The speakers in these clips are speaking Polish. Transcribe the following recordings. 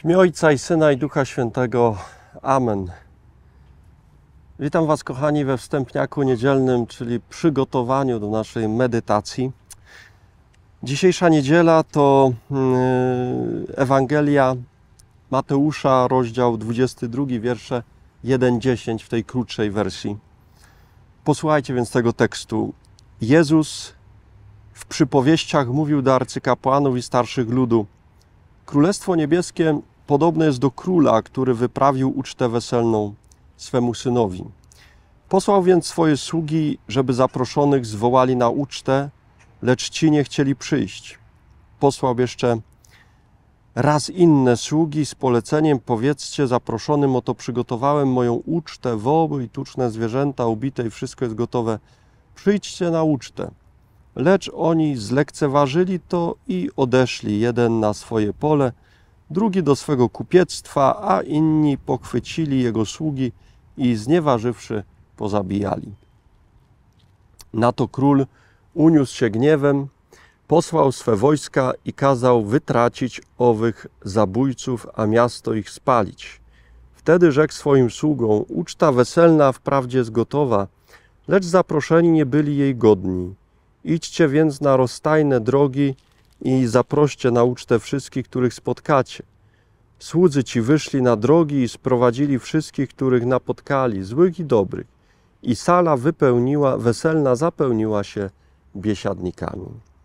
W imię Ojca i Syna i Ducha Świętego. Amen. Witam Was, kochani, we wstępniaku niedzielnym, czyli przygotowaniu do naszej medytacji. Dzisiejsza niedziela to Ewangelia Mateusza, rozdział 22, wiersze 1-10 w tej krótszej wersji. Posłuchajcie więc tego tekstu. Jezus w przypowieściach mówił do arcykapłanów i starszych ludu: Królestwo Niebieskie podobne jest do króla, który wyprawił ucztę weselną swemu synowi. Posłał więc swoje sługi, żeby zaproszonych zwołali na ucztę, lecz ci nie chcieli przyjść. Posłał jeszcze raz inne sługi z poleceniem: powiedzcie zaproszonym, oto przygotowałem moją ucztę, woły i tuczne zwierzęta ubite i wszystko jest gotowe. Przyjdźcie na ucztę. Lecz oni zlekceważyli to i odeszli, jeden na swoje pole, drugi do swego kupiectwa, a inni pochwycili jego sługi i znieważywszy pozabijali. Na to król uniósł się gniewem, posłał swe wojska i kazał wytracić owych zabójców, a miasto ich spalić. Wtedy rzekł swoim sługom: uczta weselna wprawdzie jest gotowa, lecz zaproszeni nie byli jej godni. Idźcie więc na rozstajne drogi i zaproście na ucztę wszystkich, których spotkacie. Słudzy ci wyszli na drogi i sprowadzili wszystkich, których napotkali, złych i dobrych. I sala weselna zapełniła się biesiadnikami.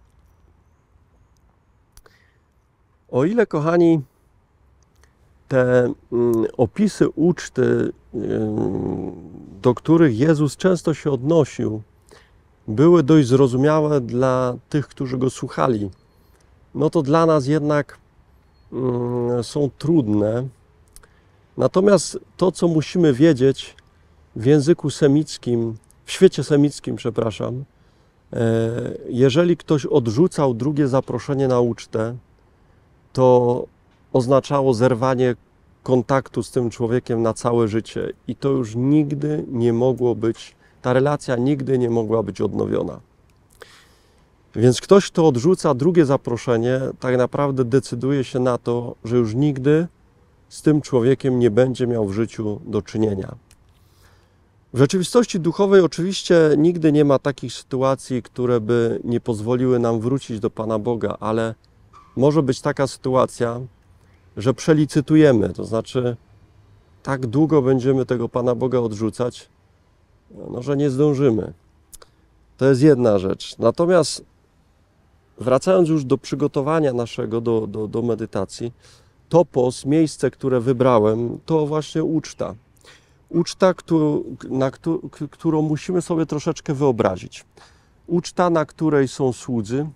O ile, kochani, te opisy uczty, do których Jezus często się odnosił, były dość zrozumiałe dla tych, którzy Go słuchali, no to dla nas jednak są trudne. Natomiast to, co musimy wiedzieć w języku semickim, w świecie semickim, przepraszam, jeżeli ktoś odrzucał drugie zaproszenie na ucztę, to oznaczało zerwanie kontaktu z tym człowiekiem na całe życie i to już nigdy nie mogło być, ta relacja nigdy nie mogła być odnowiona. Więc ktoś, kto odrzuca drugie zaproszenie, tak naprawdę decyduje się na to, że już nigdy z tym człowiekiem nie będzie miał w życiu do czynienia. W rzeczywistości duchowej oczywiście nigdy nie ma takich sytuacji, które by nie pozwoliły nam wrócić do Pana Boga, ale może być taka sytuacja, że przelicytujemy, to znaczy tak długo będziemy tego Pana Boga odrzucać, no, że nie zdążymy. To jest jedna rzecz. Natomiast wracając już do przygotowania naszego do medytacji, topos, miejsce, które wybrałem, to właśnie uczta. Uczta, którą musimy sobie troszeczkę wyobrazić. Uczta, na której są słudzy.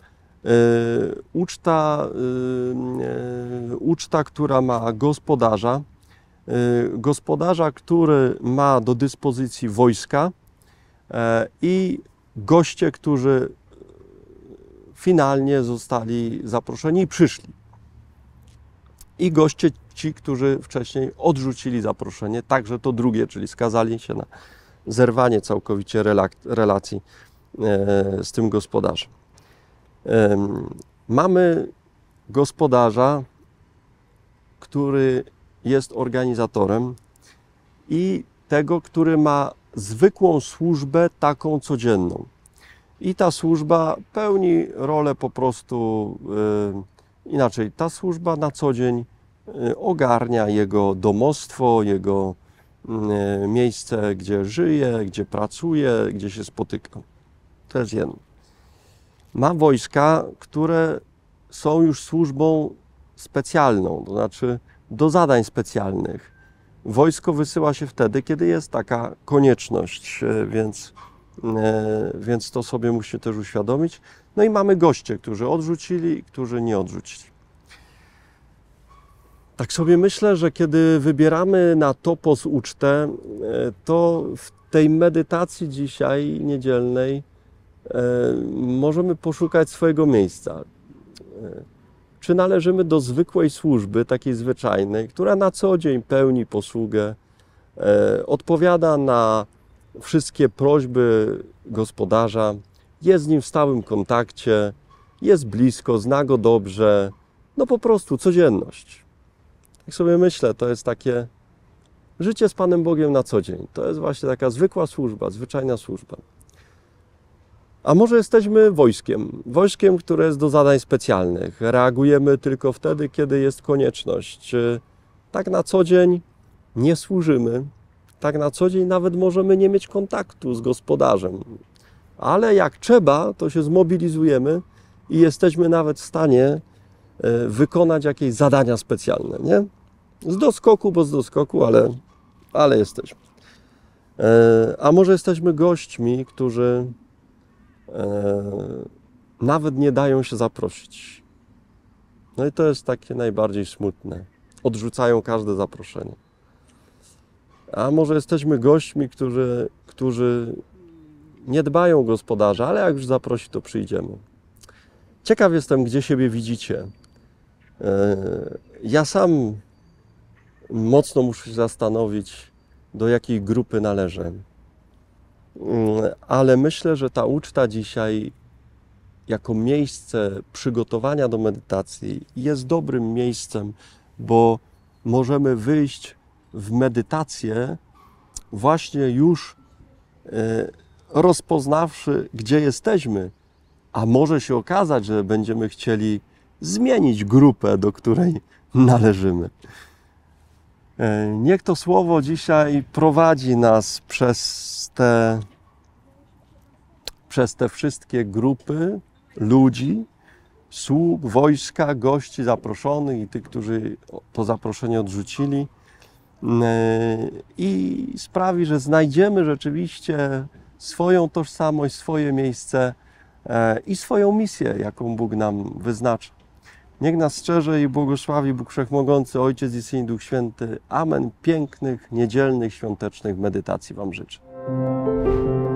Uczta, która ma gospodarza. Gospodarza, który ma do dyspozycji wojska i goście, którzy finalnie zostali zaproszeni i przyszli. I goście ci, którzy wcześniej odrzucili zaproszenie, także to drugie, czyli skazali się na zerwanie całkowicie relacji z tym gospodarzem. Mamy gospodarza, który jest organizatorem i tego, który ma zwykłą służbę, taką codzienną. I ta służba pełni rolę po prostu inaczej. Ta służba na co dzień ogarnia jego domostwo, jego miejsce, gdzie żyje, gdzie pracuje, gdzie się spotyka. To jest jedno. Ma wojska, które są już służbą specjalną, to znaczy do zadań specjalnych. Wojsko wysyła się wtedy, kiedy jest taka konieczność, więc to sobie musi też uświadomić. No i mamy goście, którzy odrzucili i którzy nie odrzucili. Tak sobie myślę, że kiedy wybieramy na topos ucztę, to w tej medytacji dzisiaj niedzielnej możemy poszukać swojego miejsca. Czy należymy do zwykłej służby, takiej zwyczajnej, która na co dzień pełni posługę, odpowiada na wszystkie prośby gospodarza, jest z nim w stałym kontakcie, jest blisko, zna go dobrze, no po prostu codzienność. Jak sobie myślę, to jest takie życie z Panem Bogiem na co dzień. To jest właśnie taka zwykła służba, zwyczajna służba. A może jesteśmy wojskiem, które jest do zadań specjalnych. Reagujemy tylko wtedy, kiedy jest konieczność. Tak na co dzień nie służymy, tak na co dzień nawet możemy nie mieć kontaktu z gospodarzem. Ale jak trzeba, to się zmobilizujemy i jesteśmy nawet w stanie wykonać jakieś zadania specjalne, nie? Z doskoku, bo z doskoku, ale jesteśmy. A może jesteśmy gośćmi, którzy nawet nie dają się zaprosić. No i to jest takie najbardziej smutne. Odrzucają każde zaproszenie. A może jesteśmy gośćmi, którzy nie dbają o gospodarza, ale jak już zaprosi, to przyjdziemy. Ciekaw jestem, gdzie siebie widzicie. Ja sam mocno muszę się zastanowić, do jakiej grupy należę. Ale myślę, że ta uczta dzisiaj jako miejsce przygotowania do medytacji jest dobrym miejscem, bo możemy wyjść w medytację właśnie już rozpoznawszy, gdzie jesteśmy, a może się okazać, że będziemy chcieli zmienić grupę, do której należymy. Niech to słowo dzisiaj prowadzi nas przez te wszystkie grupy ludzi, sług, wojska, gości zaproszonych i tych, którzy to zaproszenie odrzucili, i sprawi, że znajdziemy rzeczywiście swoją tożsamość, swoje miejsce i swoją misję, jaką Bóg nam wyznacza. Niech nas strzeże i błogosławi Bóg Wszechmogący, Ojciec i Syn i Duch Święty. Amen. Pięknych, niedzielnych, świątecznych medytacji Wam życzę.